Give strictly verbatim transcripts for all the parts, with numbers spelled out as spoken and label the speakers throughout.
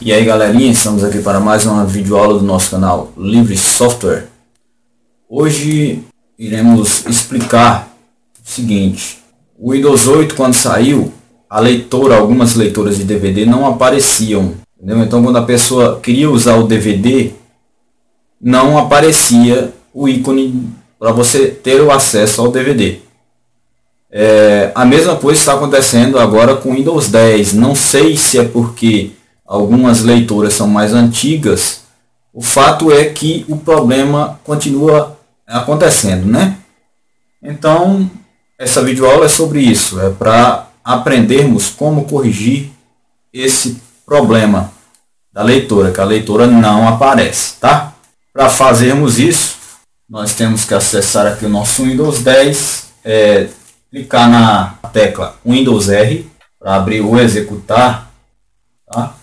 Speaker 1: E aí galerinha, estamos aqui para mais uma videoaula do nosso canal Livre Software. Hoje iremos explicar o seguinte: o Windows oito, quando saiu, a leitora, algumas leitoras de D V D não apareciam, entendeu? Então quando a pessoa queria usar o D V D, não aparecia o ícone para você ter o acesso ao D V D. É, a mesma coisa está acontecendo agora com o Windows dez. Não sei se é porque algumas leitoras são mais antigas. O fato é que o problema continua acontecendo, né? Então, essa videoaula é sobre isso. É para aprendermos como corrigir esse problema da leitora, que a leitora não aparece, tá? Para fazermos isso, nós temos que acessar aqui o nosso Windows dez, é, clicar na tecla Windows R para abrir o executar, tá?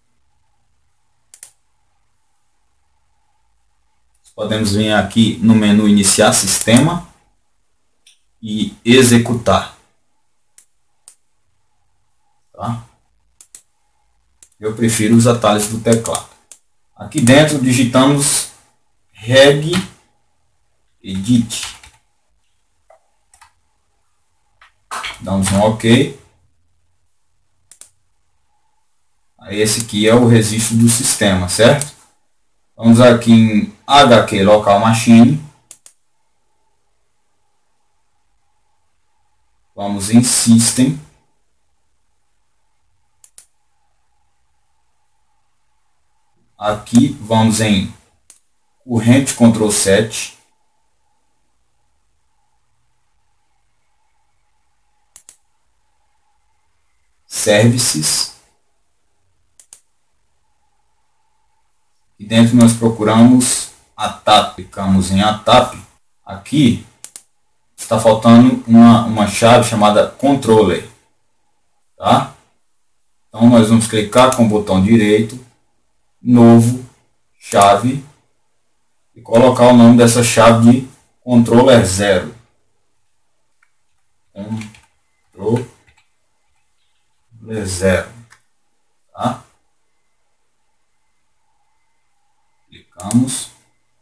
Speaker 1: Podemos vir aqui no menu iniciar sistema e executar, tá? Eu prefiro os atalhos do teclado. Aqui dentro digitamos reg edit, damos um OK. Aí esse aqui é o registro do sistema, certo? Vamos aqui em H Q Local Machine. Vamos em System. Aqui vamos em corrente control sete. Services. E dentro nós procuramos a T A P. Clicamos em a T A P. Aqui está faltando uma, uma chave chamada Controller, tá? Então nós vamos clicar com o botão direito, novo, chave, e colocar o nome dessa chave de Controller zero. Controller zero, tá? Clicamos.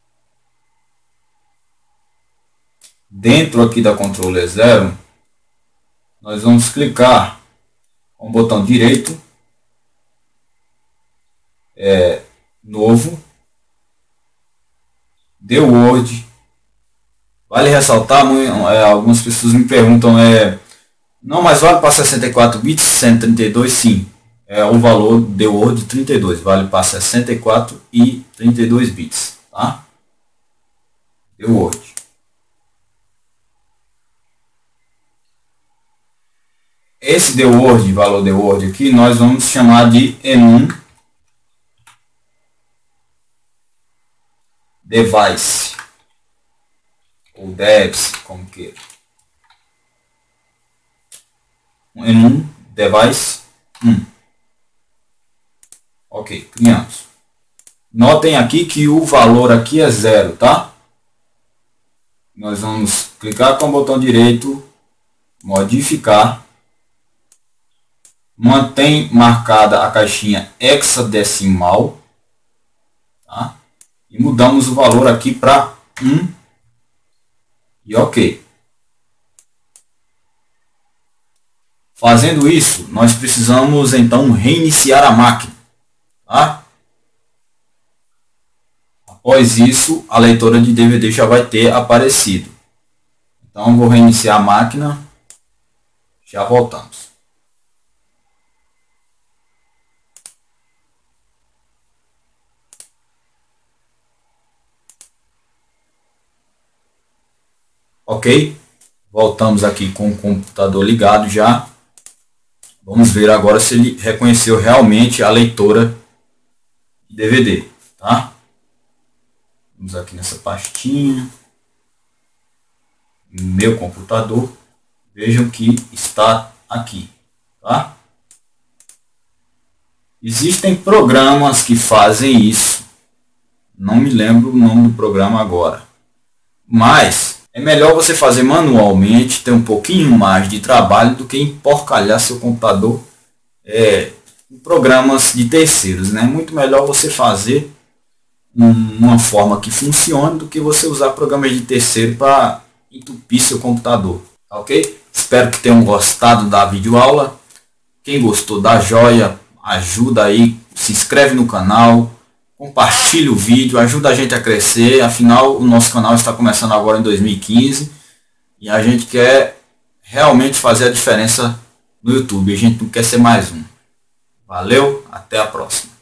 Speaker 1: Dentro aqui da Controller zero, nós vamos clicar com o botão direito, é, novo, The Word. Vale ressaltar, é, algumas pessoas me perguntam, é, não, mas vale para sessenta e quatro bits, cento e trinta e dois? Sim, é o valor The Word trinta e dois, vale para sessenta e quatro e trinta e dois bits, tá? The Word. Esse The Word, valor The Word aqui, nós vamos chamar de enum device ou devs, como queira. Enum device um. Ok, criamos. Notem aqui que o valor aqui é zero, tá? Nós vamos clicar com o botão direito, modificar. Mantém marcada a caixinha hexadecimal, tá? E mudamos o valor aqui para um e OK. Fazendo isso, nós precisamos então reiniciar a máquina, tá? Após isso, a leitora de D V D já vai ter aparecido. Então vou reiniciar a máquina, já voltamos. Ok, voltamos aqui com o computador ligado já. Vamos ver agora se ele reconheceu realmente a leitora de D V D, tá? Vamos aqui nessa pastinha, meu computador. Vejam que está aqui, tá? Existem programas que fazem isso. Não me lembro o nome do programa agora, mas é melhor você fazer manualmente, ter um pouquinho mais de trabalho do que emporcalhar seu computador é, programas de terceiros, né? Muito melhor você fazer uma forma que funcione do que você usar programas de terceiro para entupir seu computador, tá ok? Espero que tenham gostado da videoaula. Quem gostou, dá joia, ajuda aí, se inscreve no canal, compartilha o vídeo, ajuda a gente a crescer. Afinal, o nosso canal está começando agora em dois mil e quinze e a gente quer realmente fazer a diferença no YouTube. A gente não quer ser mais um. Valeu, até a próxima.